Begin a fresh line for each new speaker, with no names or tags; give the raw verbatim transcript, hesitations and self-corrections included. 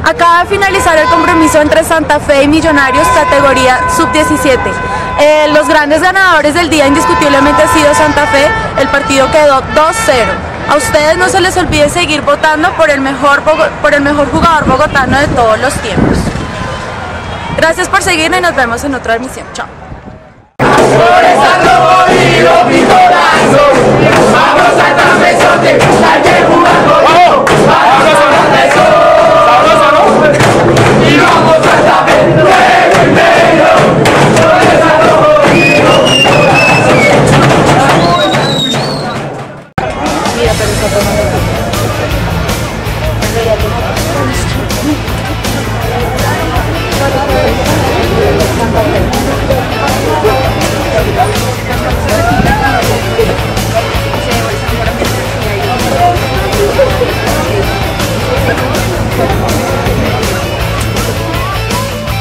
Acaba de finalizar el compromiso entre Santa Fe y Millonarios, categoría sub diecisiete. Eh, los grandes ganadores del día indiscutiblemente ha sido Santa Fe, el partido quedó dos cero. A ustedes no se les olvide seguir votando por el mejor, por el mejor jugador bogotano de todos los tiempos. Gracias por seguirme y nos vemos en otra emisión. Chao.